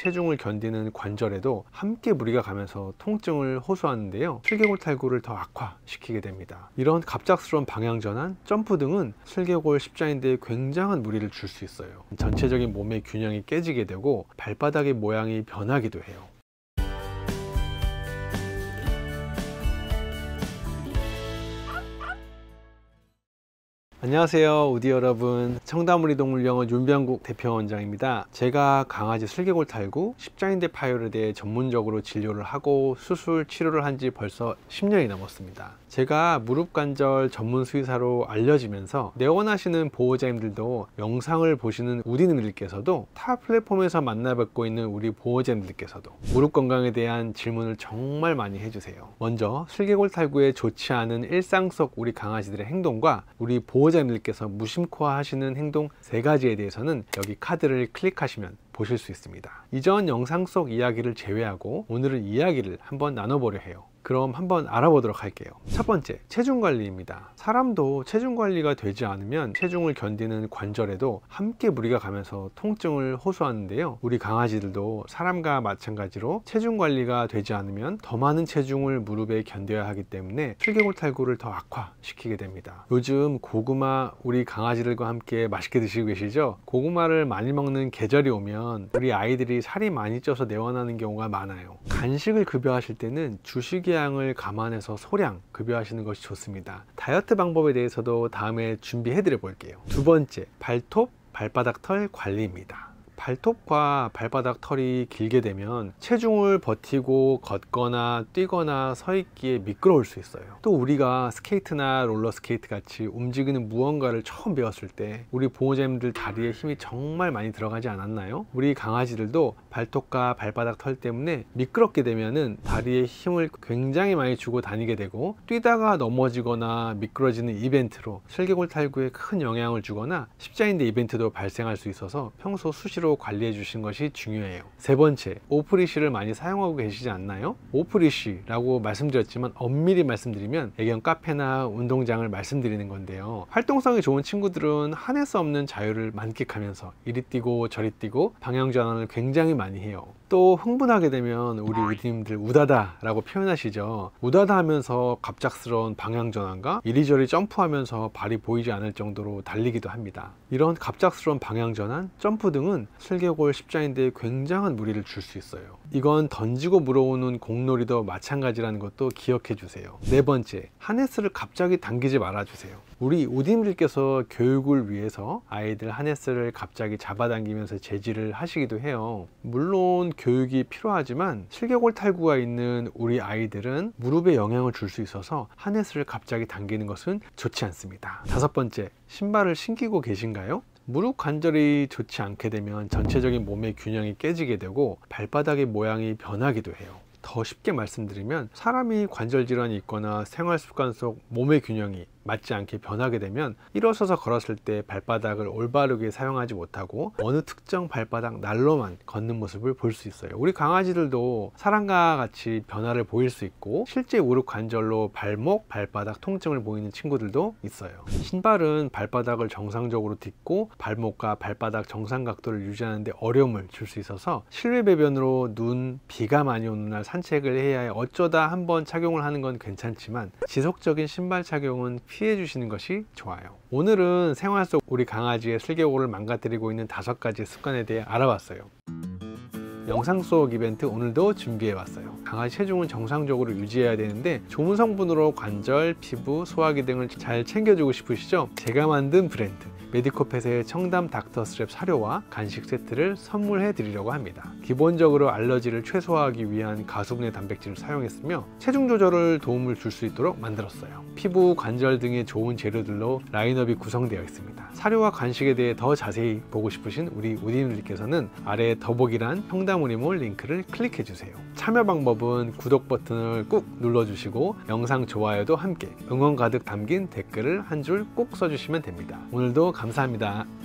체중을 견디는 관절에도 함께 무리가 가면서 통증을 호소하는데요, 슬개골 탈구를 더 악화시키게 됩니다. 이런 갑작스러운 방향 전환, 점프 등은 슬개골 십자인대에 굉장한 무리를 줄 수 있어요. 전체적인 몸의 균형이 깨지게 되고 발바닥의 모양이 변하기도 해요. 안녕하세요, 우디 여러분. 청담우리동물병원 윤병국 대표원장입니다. 제가 강아지 슬개골 탈구, 십자인대 파열에 대해 전문적으로 진료를 하고 수술 치료를 한 지 벌써 10년이 넘었습니다. 제가 무릎 관절 전문 수의사로 알려지면서 내원하시는 보호자님들도, 영상을 보시는 우디님들께서도, 타 플랫폼에서 만나 뵙고 있는 우리 보호자님들께서도 무릎 건강에 대한 질문을 정말 많이 해주세요. 먼저 슬개골 탈구에 좋지 않은 일상 속 우리 강아지들의 행동과 우리 보호자님들께서 무심코 하시는 행동 3가지에 대해서는 여기 카드를 클릭하시면 보실 수 있습니다. 이전 영상 속 이야기를 제외하고 오늘은 이야기를 한번 나눠보려 해요. 그럼 한번 알아보도록 할게요. 첫 번째, 체중 관리입니다. 사람도 체중 관리가 되지 않으면 체중을 견디는 관절에도 함께 무리가 가면서 통증을 호소하는데요, 우리 강아지들도 사람과 마찬가지로 체중 관리가 되지 않으면 더 많은 체중을 무릎에 견뎌야 하기 때문에 슬개골 탈구를 더 악화시키게 됩니다. 요즘 고구마 우리 강아지들과 함께 맛있게 드시고 계시죠? 고구마를 많이 먹는 계절이 오면 우리 아이들이 살이 많이 쪄서 내원하는 경우가 많아요. 간식을 급여하실 때는 주식의 양을 감안해서 소량 급여하시는 것이 좋습니다. 다이어트 방법에 대해서도 다음에 준비해 드려 볼게요. 두 번째, 발톱, 발바닥 털 관리입니다. 발톱과 발바닥 털이 길게 되면 체중을 버티고 걷거나 뛰거나 서 있기에 미끄러울 수 있어요. 또 우리가 스케이트나 롤러스케이트 같이 움직이는 무언가를 처음 배웠을 때 우리 보호자님들 다리에 힘이 정말 많이 들어가지 않았나요? 우리 강아지들도 발톱과 발바닥 털 때문에 미끄럽게 되면은 다리에 힘을 굉장히 많이 주고 다니게 되고, 뛰다가 넘어지거나 미끄러지는 이벤트로 슬개골 탈구에 큰 영향을 주거나 십자인대 이벤트도 발생할 수 있어서 평소 수시로 관리해 주시는 것이 중요해요. 세 번째, 오프리쉬를 많이 사용하고 계시지 않나요? 오프리쉬라고 말씀드렸지만 엄밀히 말씀드리면 애견 카페나 운동장을 말씀드리는 건데요, 활동성이 좋은 친구들은 한할 수 없는 자유를 만끽하면서 이리 뛰고 저리 뛰고 방향 전환을 굉장히 많이 해요. 또 흥분하게 되면 우리 우디님들 우다다 라고 표현하시죠. 우다다 하면서 갑작스러운 방향 전환과 이리저리 점프하면서 발이 보이지 않을 정도로 달리기도 합니다. 이런 갑작스러운 방향 전환, 점프 등은 슬개골 십자인대에 굉장한 무리를 줄 수 있어요. 이건 던지고 물어오는 공놀이도 마찬가지라는 것도 기억해 주세요. 네 번째, 하네스를 갑자기 당기지 말아 주세요. 우리 우디님들께서 교육을 위해서 아이들 하네스를 갑자기 잡아당기면서 제지를 하시기도 해요. 물론 교육이 필요하지만 슬개골 탈구가 있는 우리 아이들은 무릎에 영향을 줄 수 있어서 하네스를 갑자기 당기는 것은 좋지 않습니다. 다섯 번째, 신발을 신기고 계신가요? 무릎 관절이 좋지 않게 되면 전체적인 몸의 균형이 깨지게 되고 발바닥의 모양이 변하기도 해요. 더 쉽게 말씀드리면 사람이 관절 질환이 있거나 생활 습관 속 몸의 균형이 맞지 않게 변하게 되면 일어서서 걸었을 때 발바닥을 올바르게 사용하지 못하고 어느 특정 발바닥 날로만 걷는 모습을 볼 수 있어요. 우리 강아지들도 사람과 같이 변화를 보일 수 있고 실제 무릎 관절로 발목, 발바닥 통증을 보이는 친구들도 있어요. 신발은 발바닥을 정상적으로 딛고 발목과 발바닥 정상 각도를 유지하는 데 어려움을 줄 수 있어서 실외 배변으로 눈, 비가 많이 오는 날 산책을 해야 해 어쩌다 한번 착용을 하는 건 괜찮지만 지속적인 신발 착용은 피해 주시는 것이 좋아요. 오늘은 생활 속 우리 강아지의 슬개골을 망가뜨리고 있는 5가지 습관에 대해 알아봤어요. 영상 속 이벤트 오늘도 준비해 왔어요. 강아지 체중은 정상적으로 유지해야 되는데 좋은 성분으로 관절, 피부, 소화기 등을 잘 챙겨주고 싶으시죠? 제가 만든 브랜드 메디코펫의 청담 닥터스랩 사료와 간식 세트를 선물해 드리려고 합니다. 기본적으로 알러지를 최소화하기 위한 가수분해 단백질을 사용했으며 체중 조절을 도움을 줄 수 있도록 만들었어요. 피부, 관절 등의 좋은 재료들로 라인업이 구성되어 있습니다. 사료와 간식에 대해 더 자세히 보고 싶으신 우리 우디님들께서는 아래 더보기란 청담우리몰 링크를 클릭해 주세요. 참여 방법은 구독 버튼을 꾹 눌러주시고 영상 좋아요도 함께 응원 가득 담긴 댓글을 한 줄 꼭 써주시면 됩니다. 오늘도 감사합니다.